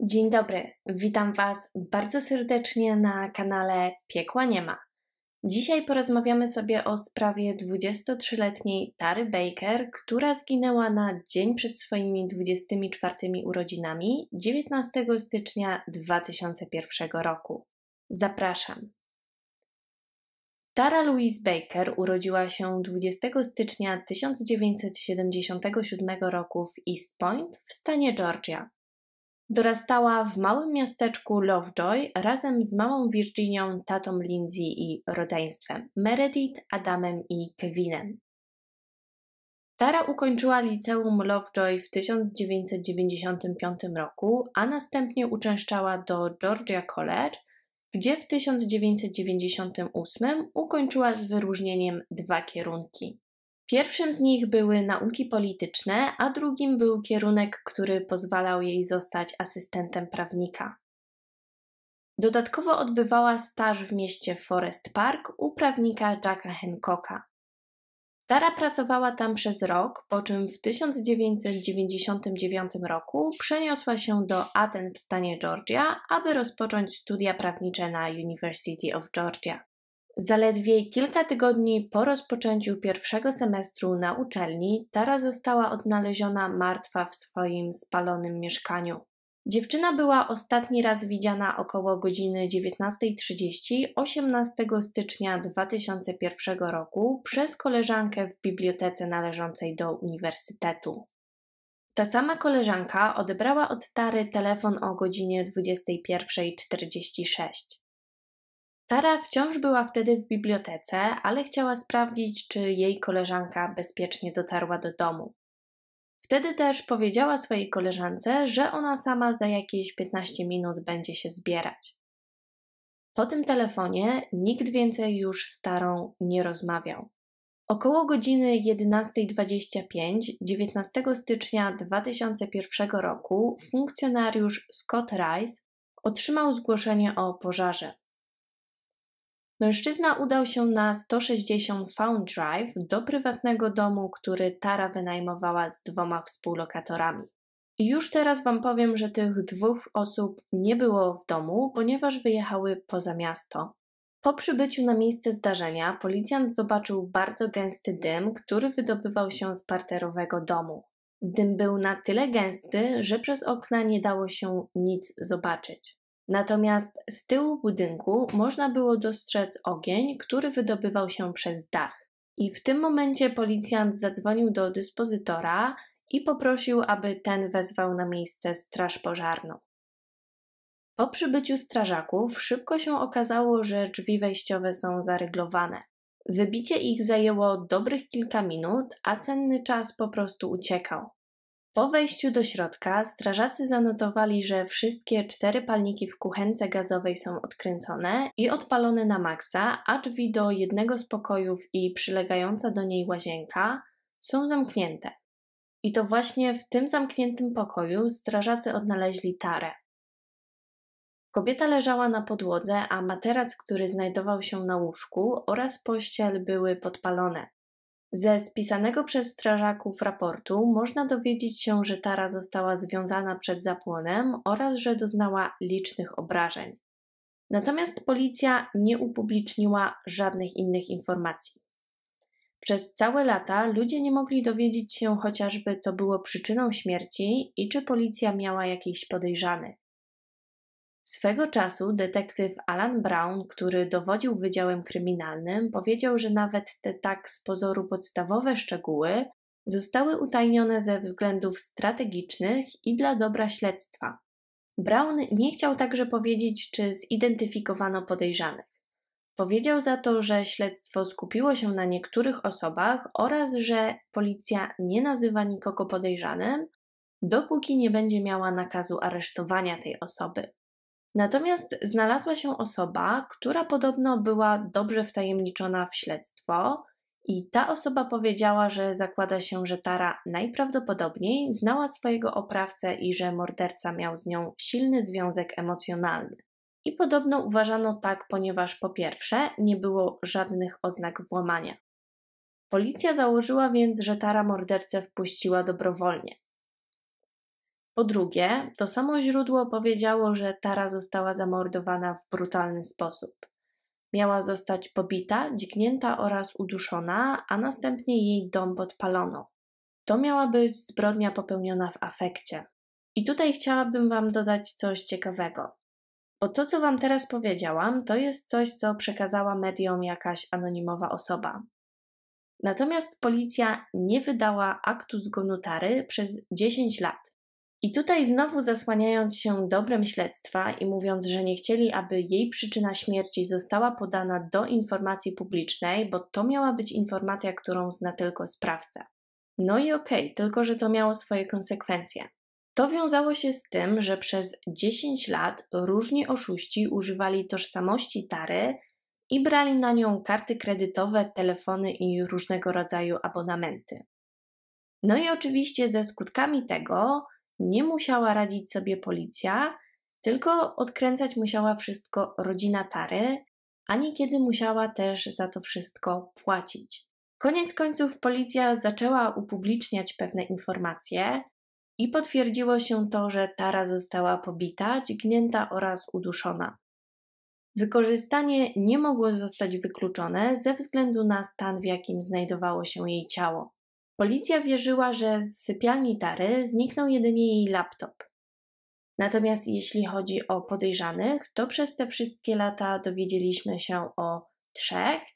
Dzień dobry, witam Was bardzo serdecznie na kanale Piekła Nie Ma. Dzisiaj porozmawiamy sobie o sprawie 23-letniej Tary Baker, która zginęła na dzień przed swoimi 24 urodzinami 19 stycznia 2001 roku. Zapraszam. Tara Louise Baker urodziła się 20 stycznia 1977 roku w East Point w stanie Georgia. Dorastała w małym miasteczku Lovejoy razem z mamą Virginią, tatą Lindsay i rodzeństwem Meredith, Adamem i Kevinem. Tara ukończyła liceum Lovejoy w 1995 roku, a następnie uczęszczała do Georgia College, gdzie w 1998 ukończyła z wyróżnieniem 2 kierunki. Pierwszym z nich były nauki polityczne, a drugim był kierunek, który pozwalał jej zostać asystentem prawnika. Dodatkowo odbywała staż w mieście Forest Park u prawnika Jacka Hancocka. Tara pracowała tam przez rok, po czym w 1999 roku przeniosła się do Aten w stanie Georgia, aby rozpocząć studia prawnicze na University of Georgia. Zaledwie kilka tygodni po rozpoczęciu pierwszego semestru na uczelni Tara została odnaleziona martwa w swoim spalonym mieszkaniu. Dziewczyna była ostatni raz widziana około godziny 19:30 18 stycznia 2001 roku przez koleżankę w bibliotece należącej do uniwersytetu. Ta sama koleżanka odebrała od Tary telefon o godzinie 21:46. Tara wciąż była wtedy w bibliotece, ale chciała sprawdzić, czy jej koleżanka bezpiecznie dotarła do domu. Wtedy też powiedziała swojej koleżance, że ona sama za jakieś 15 minut będzie się zbierać. Po tym telefonie nikt więcej już z Tarą nie rozmawiał. Około godziny 11:25 19 stycznia 2001 roku funkcjonariusz Scott Rice otrzymał zgłoszenie o pożarze. Mężczyzna udał się na 160 Fawn Drive do prywatnego domu, który Tara wynajmowała z 2 współlokatorami. I już teraz Wam powiem, że tych 2 osób nie było w domu, ponieważ wyjechały poza miasto. Po przybyciu na miejsce zdarzenia policjant zobaczył bardzo gęsty dym, który wydobywał się z parterowego domu. Dym był na tyle gęsty, że przez okna nie dało się nic zobaczyć. Natomiast z tyłu budynku można było dostrzec ogień, który wydobywał się przez dach. I w tym momencie policjant zadzwonił do dyspozytora i poprosił, aby ten wezwał na miejsce straż pożarną. Po przybyciu strażaków szybko się okazało, że drzwi wejściowe są zaryglowane. Wybicie ich zajęło dobrych kilka minut, a cenny czas po prostu uciekał. Po wejściu do środka strażacy zanotowali, że wszystkie 4 palniki w kuchence gazowej są odkręcone i odpalone na maksa, a drzwi do jednego z pokojów i przylegająca do niej łazienka są zamknięte. I to właśnie w tym zamkniętym pokoju strażacy odnaleźli Tarę. Kobieta leżała na podłodze, a materac, który znajdował się na łóżku, oraz pościel były podpalone. Ze spisanego przez strażaków raportu można dowiedzieć się, że Tara została związana przed zapłonem oraz że doznała licznych obrażeń. Natomiast policja nie upubliczniła żadnych innych informacji. Przez całe lata ludzie nie mogli dowiedzieć się chociażby, co było przyczyną śmierci i czy policja miała jakichś podejrzanych. Swego czasu detektyw Alan Brown, który dowodził Wydziałem Kryminalnym, powiedział, że nawet te tak z pozoru podstawowe szczegóły zostały utajnione ze względów strategicznych i dla dobra śledztwa. Brown nie chciał także powiedzieć, czy zidentyfikowano podejrzanych. Powiedział za to, że śledztwo skupiło się na niektórych osobach oraz że policja nie nazywa nikogo podejrzanym, dopóki nie będzie miała nakazu aresztowania tej osoby. Natomiast znalazła się osoba, która podobno była dobrze wtajemniczona w śledztwo i ta osoba powiedziała, że zakłada się, że Tara najprawdopodobniej znała swojego oprawcę i że morderca miał z nią silny związek emocjonalny. I podobno uważano tak, ponieważ po pierwsze nie było żadnych oznak włamania. Policja założyła więc, że Tara mordercę wpuściła dobrowolnie. Po drugie, to samo źródło powiedziało, że Tara została zamordowana w brutalny sposób. Miała zostać pobita, dźgnięta oraz uduszona, a następnie jej dom podpalono. To miała być zbrodnia popełniona w afekcie. I tutaj chciałabym Wam dodać coś ciekawego. Bo to, co Wam teraz powiedziałam, to jest coś, co przekazała mediom jakaś anonimowa osoba. Natomiast policja nie wydała aktu zgonu Tary przez 10 lat. I tutaj znowu zasłaniając się dobrem śledztwa i mówiąc, że nie chcieli, aby jej przyczyna śmierci została podana do informacji publicznej, bo to miała być informacja, którą zna tylko sprawca. No i okej, tylko że to miało swoje konsekwencje. To wiązało się z tym, że przez 10 lat różni oszuści używali tożsamości Tary i brali na nią karty kredytowe, telefony i różnego rodzaju abonamenty. No i oczywiście ze skutkami tego nie musiała radzić sobie policja, tylko odkręcać musiała wszystko rodzina Tary, a niekiedy musiała też za to wszystko płacić. Koniec końców policja zaczęła upubliczniać pewne informacje i potwierdziło się to, że Tara została pobita, dźgnięta oraz uduszona. Wykorzystanie nie mogło zostać wykluczone ze względu na stan, w jakim znajdowało się jej ciało. Policja wierzyła, że z sypialni Tary zniknął jedynie jej laptop. Natomiast jeśli chodzi o podejrzanych, to przez te wszystkie lata dowiedzieliśmy się o 3,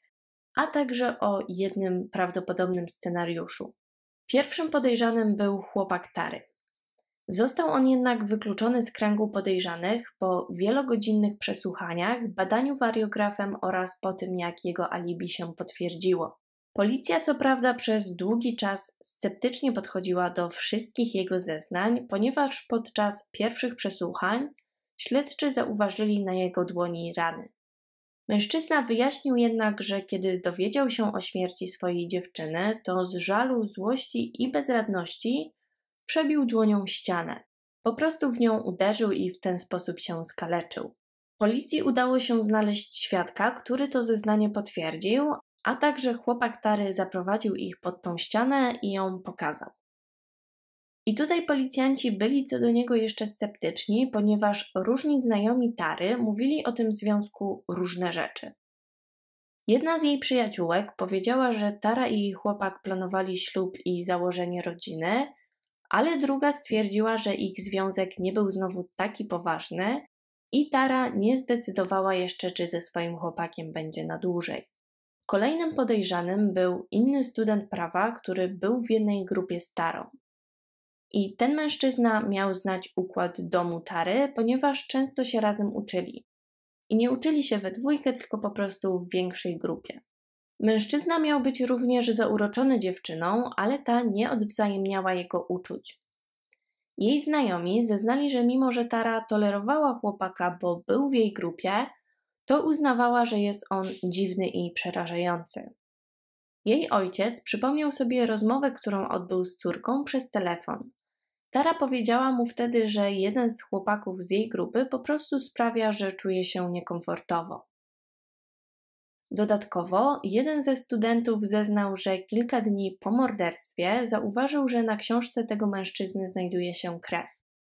a także o jednym prawdopodobnym scenariuszu. Pierwszym podejrzanym był chłopak Tary. Został on jednak wykluczony z kręgu podejrzanych po wielogodzinnych przesłuchaniach, badaniu wariografem oraz po tym, jak jego alibi się potwierdziło. Policja co prawda przez długi czas sceptycznie podchodziła do wszystkich jego zeznań, ponieważ podczas pierwszych przesłuchań śledczy zauważyli na jego dłoni rany. Mężczyzna wyjaśnił jednak, że kiedy dowiedział się o śmierci swojej dziewczyny, to z żalu, złości i bezradności przebił dłonią ścianę. Po prostu w nią uderzył i w ten sposób się skaleczył. Policji udało się znaleźć świadka, który to zeznanie potwierdził, a także chłopak Tary zaprowadził ich pod tą ścianę i ją pokazał. I tutaj policjanci byli co do niego jeszcze sceptyczni, ponieważ różni znajomi Tary mówili o tym związku różne rzeczy. Jedna z jej przyjaciółek powiedziała, że Tara i jej chłopak planowali ślub i założenie rodziny, ale druga stwierdziła, że ich związek nie był znowu taki poważny i Tara nie zdecydowała jeszcze, czy ze swoim chłopakiem będzie na dłużej. Kolejnym podejrzanym był inny student prawa, który był w jednej grupie z Tarą. I ten mężczyzna miał znać układ domu Tary, ponieważ często się razem uczyli. I nie uczyli się we dwójkę, tylko po prostu w większej grupie. Mężczyzna miał być również zauroczony dziewczyną, ale ta nie odwzajemniała jego uczuć. Jej znajomi zeznali, że mimo że Tara tolerowała chłopaka, bo był w jej grupie, to uznawała, że jest on dziwny i przerażający. Jej ojciec przypomniał sobie rozmowę, którą odbył z córką przez telefon. Tara powiedziała mu wtedy, że jeden z chłopaków z jej grupy po prostu sprawia, że czuje się niekomfortowo. Dodatkowo, jeden ze studentów zeznał, że kilka dni po morderstwie zauważył, że na książce tego mężczyzny znajduje się krew.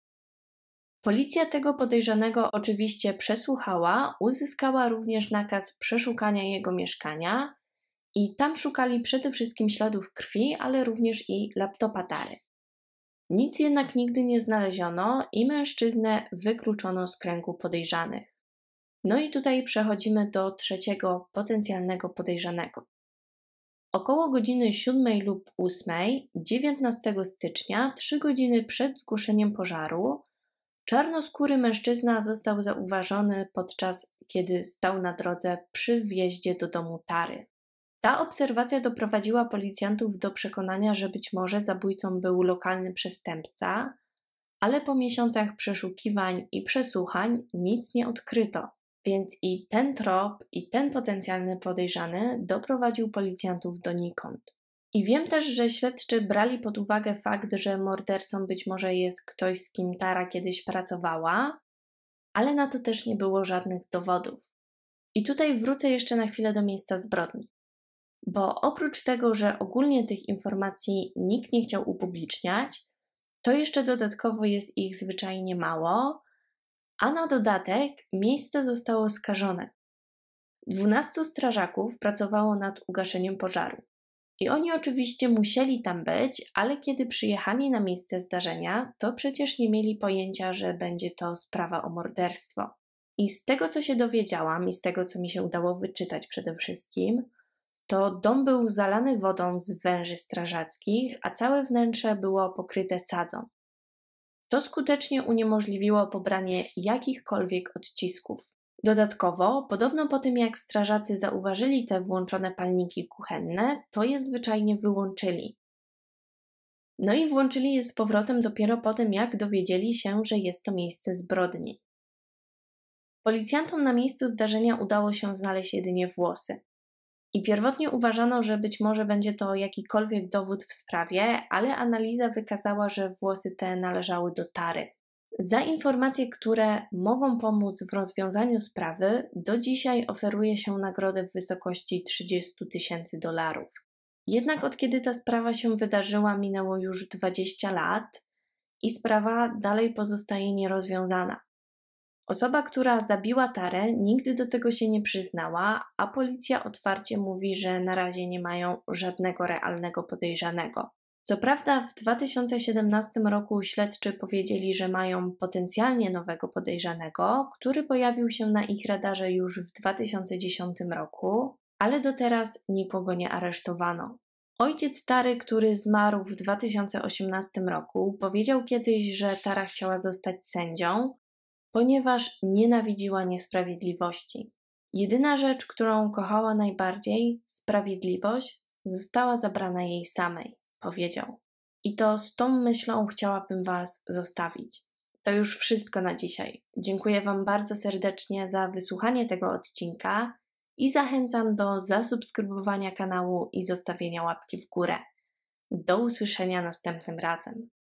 Policja tego podejrzanego oczywiście przesłuchała, uzyskała również nakaz przeszukania jego mieszkania i tam szukali przede wszystkim śladów krwi, ale również i laptopa Tary. Nic jednak nigdy nie znaleziono i mężczyznę wykluczono z kręgu podejrzanych. No i tutaj przechodzimy do trzeciego potencjalnego podejrzanego. Około godziny 7 lub 8, 19 stycznia, 3 godziny przed zgłoszeniem pożaru, czarnoskóry mężczyzna został zauważony podczas kiedy stał na drodze przy wjeździe do domu Tary. Ta obserwacja doprowadziła policjantów do przekonania, że być może zabójcą był lokalny przestępca, ale po miesiącach przeszukiwań i przesłuchań nic nie odkryto, więc i ten trop, i ten potencjalny podejrzany doprowadził policjantów donikąd. I wiem też, że śledczy brali pod uwagę fakt, że mordercą być może jest ktoś, z kim Tara kiedyś pracowała, ale na to też nie było żadnych dowodów. I tutaj wrócę jeszcze na chwilę do miejsca zbrodni. Bo oprócz tego, że ogólnie tych informacji nikt nie chciał upubliczniać, To jeszcze dodatkowo jest ich zwyczajnie mało, a na dodatek miejsce zostało skażone. 12 strażaków pracowało nad ugaszeniem pożaru. I oni oczywiście musieli tam być, ale kiedy przyjechali na miejsce zdarzenia, to przecież nie mieli pojęcia, że będzie to sprawa o morderstwo. I z tego, co się dowiedziałam i z tego, co mi się udało wyczytać przede wszystkim, to dom był zalany wodą z węży strażackich, a całe wnętrze było pokryte sadzą. To skutecznie uniemożliwiło pobranie jakichkolwiek odcisków. Dodatkowo, podobno po tym jak strażacy zauważyli te włączone palniki kuchenne, to je zwyczajnie wyłączyli. No i włączyli je z powrotem dopiero po tym, jak dowiedzieli się, że jest to miejsce zbrodni. Policjantom na miejscu zdarzenia udało się znaleźć jedynie włosy. I pierwotnie uważano, że być może będzie to jakikolwiek dowód w sprawie, ale analiza wykazała, że włosy te należały do Tary. Za informacje, które mogą pomóc w rozwiązaniu sprawy, do dzisiaj oferuje się nagrodę w wysokości $30,000. Jednak od kiedy ta sprawa się wydarzyła, minęło już 20 lat i sprawa dalej pozostaje nierozwiązana. Osoba, która zabiła Tarę, nigdy do tego się nie przyznała, a policja otwarcie mówi, że na razie nie mają żadnego realnego podejrzanego. Co prawda w 2017 roku śledczy powiedzieli, że mają potencjalnie nowego podejrzanego, który pojawił się na ich radarze już w 2010 roku, ale do teraz nikogo nie aresztowano. Ojciec Tary, który zmarł w 2018 roku, powiedział kiedyś, że Tara chciała zostać sędzią, ponieważ nienawidziła niesprawiedliwości. Jedyna rzecz, którą kochała najbardziej, sprawiedliwość, została zabrana jej samej, powiedział. I to z tą myślą chciałabym Was zostawić. To już wszystko na dzisiaj. Dziękuję Wam bardzo serdecznie za wysłuchanie tego odcinka i zachęcam do zasubskrybowania kanału i zostawienia łapki w górę. Do usłyszenia następnym razem.